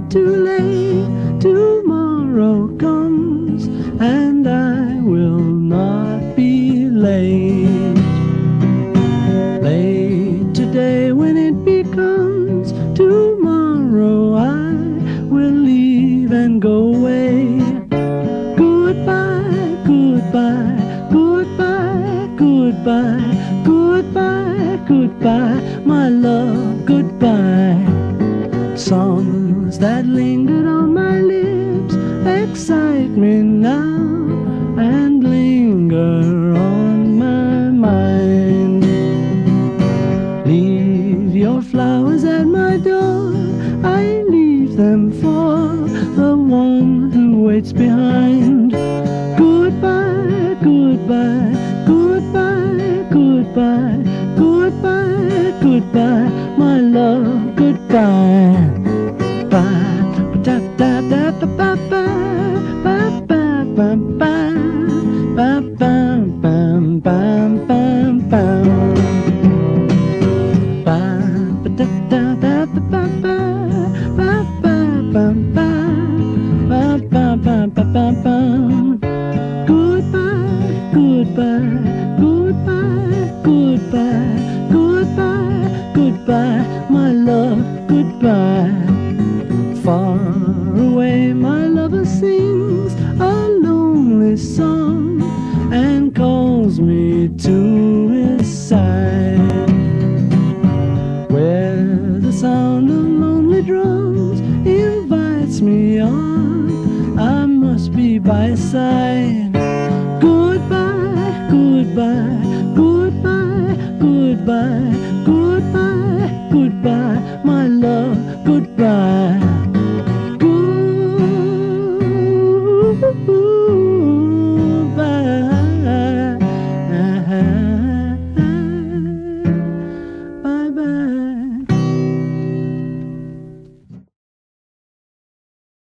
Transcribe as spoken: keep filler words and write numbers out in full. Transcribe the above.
too late. Tomorrow comes and I will not be late. Late today when it becomes tomorrow, I will leave and go away. Goodbye, goodbye, goodbye, goodbye, goodbye, goodbye, my love, goodbye. Songs that lingered on my lips excite me now and linger on my mind. Leave your flowers at my door, I leave them for the one who waits behind. Goodbye, goodbye, goodbye, goodbye, goodbye, goodbye, my love, goodbye. Bye, da da da da ba ba ba ba ba ba ba ba ba ba ba ba. Ba da da da da ba ba ba ba ba ba ba ba ba ba ba. Goodbye, goodbye, goodbye, goodbye, goodbye, goodbye, my love, goodbye. Far away my lover sings a lonely song and calls me to his side, where the sound of lonely drums invites me on. I must be by his side. Goodbye, goodbye, goodbye, goodbye,